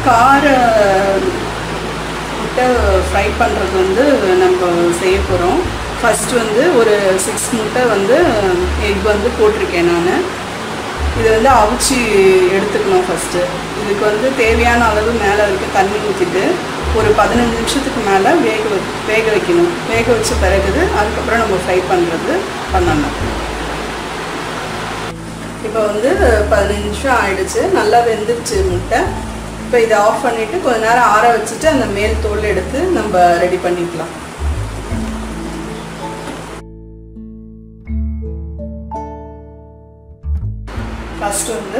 கார முட்டை ஃப்ரை பண்ணுறது வந்து நம்ம செய்ய போகிறோம். ஃபஸ்ட்டு வந்து ஒரு 6 முட்டை வந்து எக் வந்து போட்டிருக்கேன் நான். இதை வந்து அவிச்சு எடுத்துக்கணும். ஃபஸ்ட்டு இதுக்கு வந்து தேவையான அளவு மேலே இருக்க தண்ணி ஊற்றிட்டு ஒரு 15 நிமிஷத்துக்கு மேலே வேக வைக்கணும். வேக வச்ச பிறகு அதுக்கப்புறம் நம்ம ஃப்ரை பண்ணணும். இப்போ வந்து 15 நிமிஷம் ஆயிடுச்சு. நல்லா வெந்துருச்சு முட்டை. இப்போ இதை ஆஃப் பண்ணிவிட்டு கொஞ்ச நேரம் ஆற வச்சுட்டு அந்த மேல் தோல் எடுத்து நம்ம ரெடி பண்ணிக்கலாம். ஃபஸ்ட்டு வந்து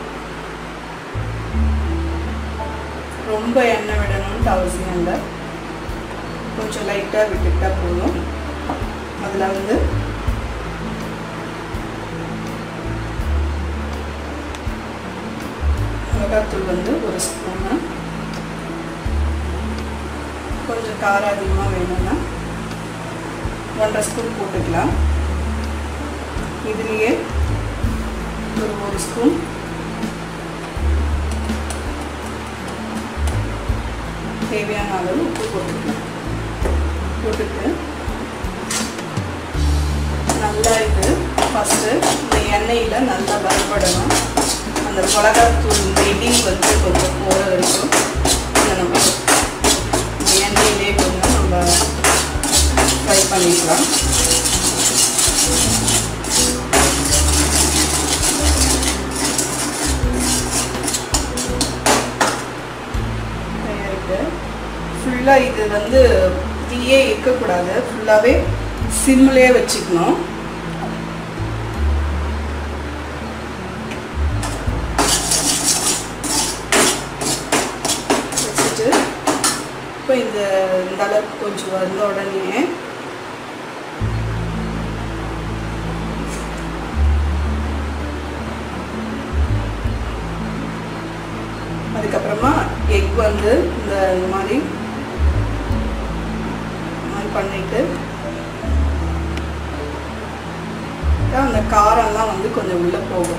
ரொம்ப எண்ணெய் விடணும்னு அவசியம் இல்லை. கொஞ்சம் லைட்டாக விட்டுக்கிட்டா போதும். அதில் வந்து மிளகாத்தூள் வந்து ஒரு ஸ்பூனு, கொஞ்சம் காரம் அதிகமாக வேணும்னா 1.5 ஸ்பூன் போட்டுக்கலாம். இதுலேயே ஒரு ஸ்பூன் தேவையான அளவு உப்பு போட்டுக்கலாம். போட்டுட்டு நல்லா இது ஃபஸ்ட்டு இந்த எண்ணெயில் நல்லா வறுபடணும். அந்த மிளகாத்தூள் நெடி வந்து கொஞ்சம் போகிற வரைக்கும் நம்ம இந்த எண்ணெயிலே கொஞ்சம் நம்ம ஃப்ரை பண்ணிக்கலாம். ஃபுல்லாக இது வந்து தீயே இருக்கக்கூடாது. ஃபுல்லாகவே சிம்லேயே வச்சுக்கணும். வச்சுட்டு இப்போ இந்த அளவுக்கு கொஞ்சம் வந்த உடனே அதுக்கப்புறமா எக் வந்து இந்த மாதிரி பண்ணிட்டு அந்த காரம்லாம் வந்து கொஞ்சம் உள்ள போகும்.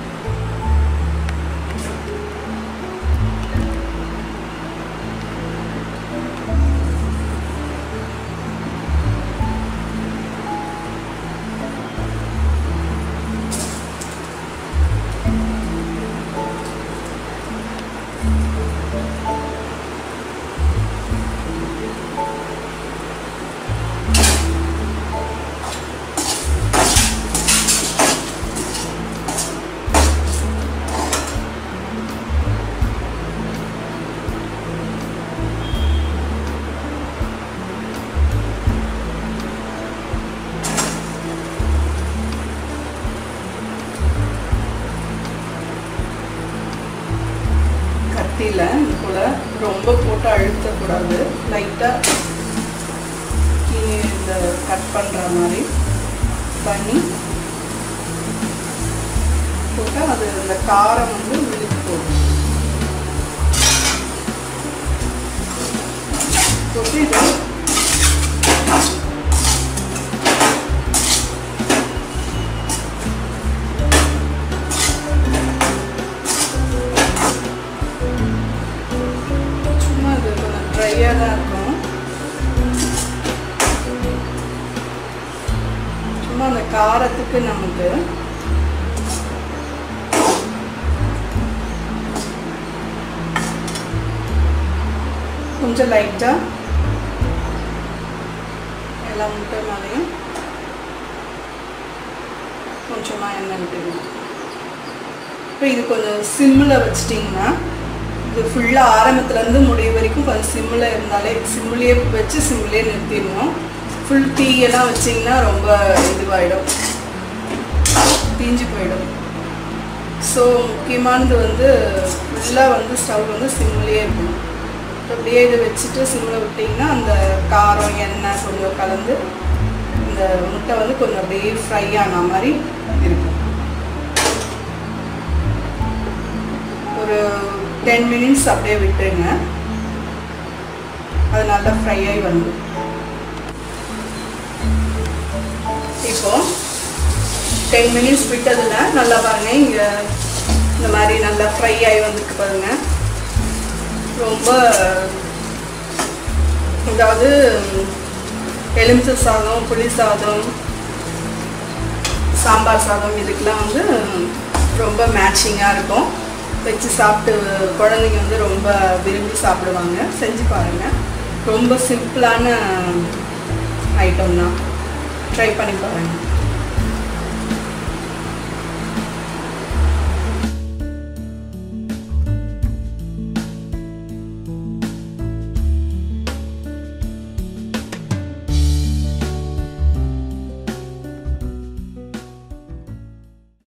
இது போல ரொம்ப போட்டு அழுத்தக்கூடாது. லைட்டாக இந்த கட் பண்ணுற மாதிரி பண்ணி போட்டால் அது அந்த காரம் வந்து விழுந்து போகும். போட்டு இதை ட்ரையாக தான் இருக்கும். சும்மா அந்த காரத்துக்கு நமக்கு கொஞ்சம் லைட்டாக எல்லா முட்டை மேலேயும் கொஞ்சமாக எண்ணெய் விட்டுக்கணும். இப்போ இது கொஞ்சம் சிம்மில் வச்சிட்டிங்கன்னா இது ஃபுல்லாக ஆரம்பத்துலேருந்து முடிவு வரைக்கும் கொஞ்சம் சிம்மில் இருந்தாலே சிம்மிலே வச்சு சிம்மிலே நிறுத்திடணும். ஃபுல் தீயெல்லாம் வச்சிங்கன்னா ரொம்ப இதுவாகிடும், தீஞ்சு போயிடும். ஸோ முக்கியமானது வந்து ஃபுல்லாக வந்து ஸ்டவ் வந்து சிம்மிலே இருக்கணும். அப்படியே இதை வச்சுட்டு சிம்மில் விட்டிங்கன்னா அந்த காரம் எண்ணெய் கொஞ்சம் கலந்து இந்த முட்டை வந்து கொஞ்சம் அப்படியே ஃப்ரை ஆன மாதிரி இருக்கும். ஒரு 10 minutes அப்படியே விட்டுருங்க. அது நல்லா ஃப்ரை ஆகி வந்து இப்போ 10 minutes விட்டதில் நல்லா பாருங்கள். இங்கே இந்த மாதிரி நல்லா ஃப்ரை ஆகி வந்துருக்கு பாருங்கள். ரொம்ப அதாவது எலுமிச்சை சாதம், புளி சாதம், சாம்பார் சாதம் இதுக்கெலாம் வந்து ரொம்ப மேட்சிங்காக இருக்கும். வச்சு சாப்பிட்டு குழந்தைங்க வந்து ரொம்ப விரும்பி சாப்பிடுவாங்க. செஞ்சு பாருங்கள். ரொம்ப சிம்பிளான ஐட்டம் தான். ட்ரை பண்ணி பாருங்கள்.